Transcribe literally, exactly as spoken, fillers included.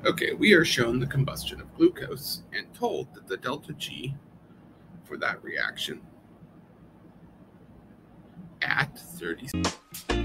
Okay, we are shown the combustion of glucose and told that the delta G for that reaction at thirty